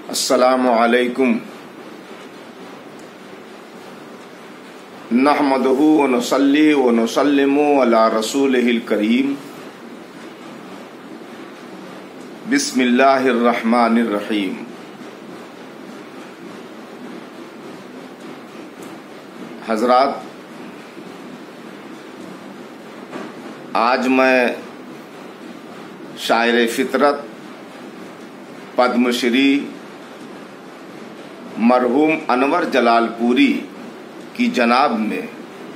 अस्सलामु अलैकुम नहमदुहु व नुसल्ली व नुसल्लिमु अला रसूलिहिल करीम बिस्मिल्लाहिर रहमानिर रहीम। हजरात, आज मैं शायर फितरत पद्मश्री मरहूम अनवर जलालपुरी की जनाब में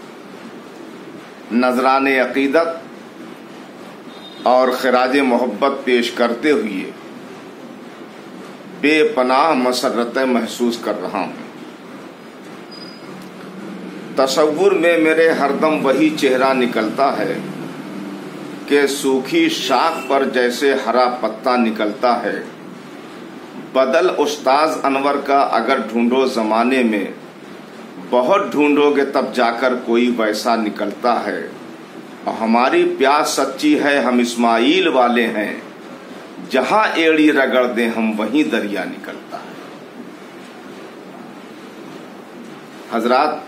नजराने अकीदत और खराज मोहब्बत पेश करते हुए बेपनाह मसरत महसूस कर रहा हूँ। तसव्वुर में मेरे हरदम वही चेहरा निकलता है कि सूखी शाख पर जैसे हरा पत्ता निकलता है। बदल उस्ताज अनवर का अगर ढूंढो जमाने में, बहुत ढूंढोगे तब जाकर कोई वैसा निकलता है। और हमारी प्यास सच्ची है, हम इस्माइल वाले हैं, जहां एड़ी रगड़ दें हम वहीं दरिया निकलता है। हजरात,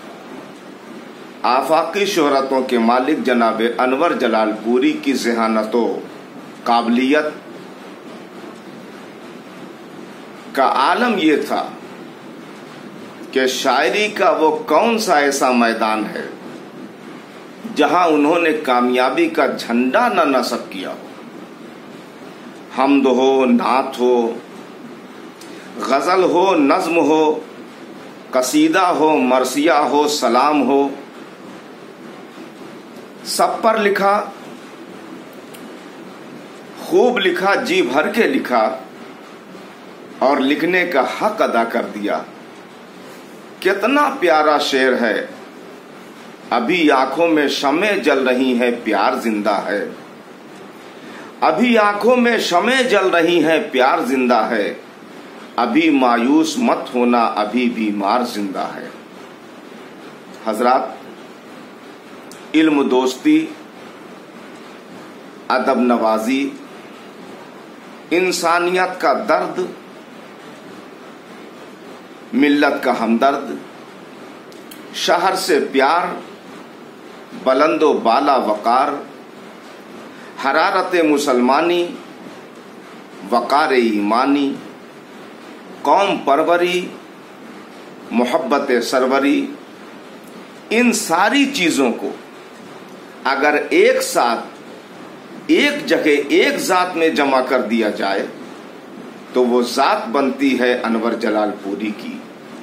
आफाकी शोहरतों के मालिक जनाब अनवर जलालपुरी की ज़हानतो काबिलियत का आलम ये था कि शायरी का वो कौन सा ऐसा मैदान है जहां उन्होंने कामयाबी का झंडा न नस्ब किया हो। हम्द हो, नात हो, गजल हो, नज्म हो, कसीदा हो, मरसिया हो, सलाम हो, सब पर लिखा, खूब लिखा, जी भर के लिखा और लिखने का हक अदा कर दिया। कितना प्यारा शेर है। अभी आंखों में शमे जल रही है, प्यार जिंदा है। अभी आंखों में शमे जल रही है, प्यार जिंदा है। अभी मायूस मत होना, अभी बीमार जिंदा है। हजरात, इल्म दोस्ती, अदब नवाजी, इंसानियत का दर्द, मिल्लत का हमदर्द, शहर से प्यार, बुलंदो बाला वकार, हरारत मुसलमानी, वकार ईमानी, कौम परवरी, मोहब्बत सरवरी, इन सारी चीजों को अगर एक साथ एक जगह एक जात में जमा कर दिया जाए तो वो जात बनती है अनवर जलालपुरी की।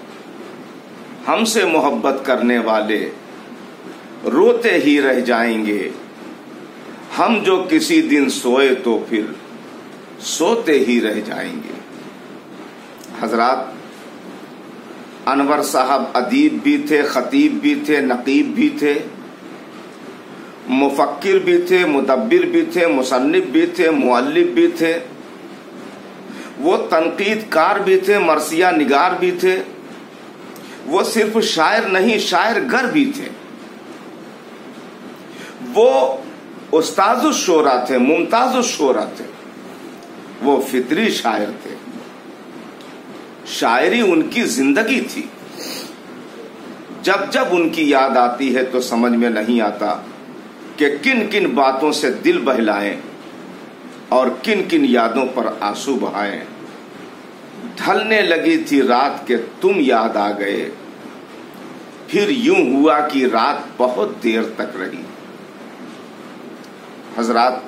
हमसे मोहब्बत करने वाले रोते ही रह जाएंगे, हम जो किसी दिन सोए तो फिर सोते ही रह जाएंगे। हजरात, अनवर साहब अदीब भी थे, खतीब भी थे, नकीब भी थे, मुफक्किर भी थे, मुदब्बिर भी थे, मुसन्निफ भी थे, मुअल्लिफ भी थे। वो तनकीदकार भी थे, मरसिया निगार भी थे। वो सिर्फ शायर नहीं, शायर गर भी थे। वो उस्ताजुश शोरा थे, मुमताजुश शोरा थे। वो फितरी शायर थे। शायरी उनकी जिंदगी थी। जब जब उनकी याद आती है तो समझ में नहीं आता कि किन किन बातों से दिल बहलाएं और किन किन यादों पर आंसू बहाएं। ढलने लगी थी रात के तुम याद आ गए, फिर यूं हुआ कि रात बहुत देर तक रही। हजरात,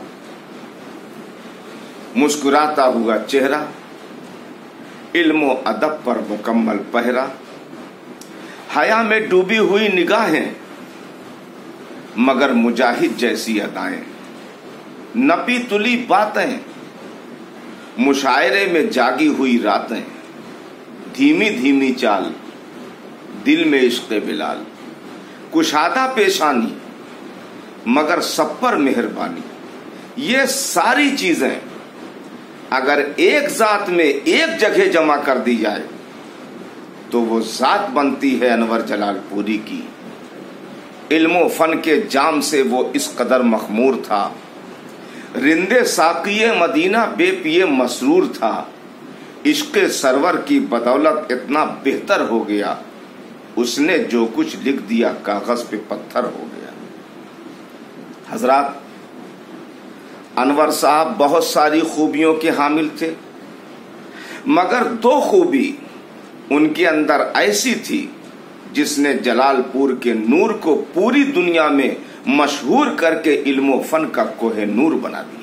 मुस्कुराता हुआ चेहरा, इल्म अदब पर मुकम्मल पहरा, हया में डूबी हुई निगाहें, मगर मुजाहिद जैसी अदाएं, नपी तुली बातें, मुशायरे में जागी हुई रातें, धीमी धीमी चाल, दिल में इश्क़ बिलाल, कुशादा पेशानी, मगर सब पर मेहरबानी। ये सारी चीजें अगर एक जात में एक जगह जमा कर दी जाए तो वो जात बनती है अनवर जलालपुरी की। इल्मो फन के जाम से वो इस कदर मखमूर था, रिंदे साकिये मदीना बेपिए मसरूर था عشق سرور کی بدولت اتنا بہتر ہو گیا، اس نے جو کچھ لکھ دیا کاغذ پہ پتھر ہو گیا۔ حضرات، انور صاحب بہت ساری خوبیوں کے حامل تھے، مگر دو خوبی ان کے اندر ایسی تھی جس نے جلال پور کے نور کو پوری دنیا میں مشہور کر کے علم و فن کا کوہ نور بنا دیا۔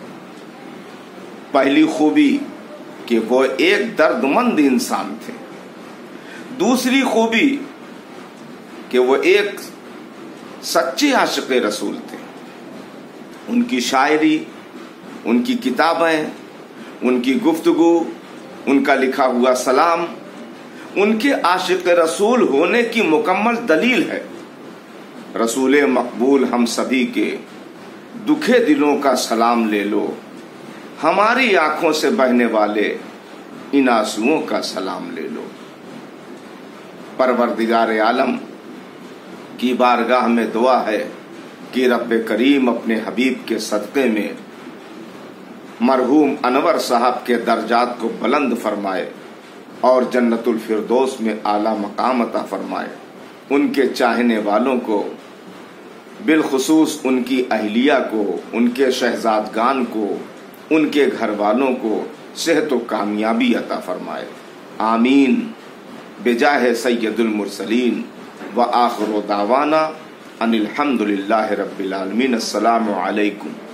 پہلی خوبی کہ وہ ایک درد مند انسان تھے، دوسری خوبی کہ وہ ایک سچے عاشق رسول تھے۔ ان کی شاعری، ان کی کتابیں، ان کی گفتگو، ان کا لکھا ہوا سلام ان کے عاشق رسول ہونے کی مکمل دلیل ہے۔ رسول مقبول ہم سبھی کے دکھے دلوں کا سلام لے لو، ہماری آنکھوں سے بہنے والے ان آنسوؤں کا سلام لے لو۔ پروردگار عالم کی بارگاہ میں دعا ہے کہ رب کریم اپنے حبیب کے صدقے میں مرحوم انور صاحب کے درجات کو بلند فرمائے اور جنت الفردوس میں اعلیٰ مقام عطا فرمائے۔ ان کے چاہنے والوں کو، بالخصوص ان کی اہلیہ کو، ان کے شہزادگان کو، ان کے گھر والوں کو صحت و کامیابی عطا فرمائے۔ آمین بجاہ سید المرسلین وآخر دعوانا ان الحمد للہ رب العالمین۔ السلام علیکم۔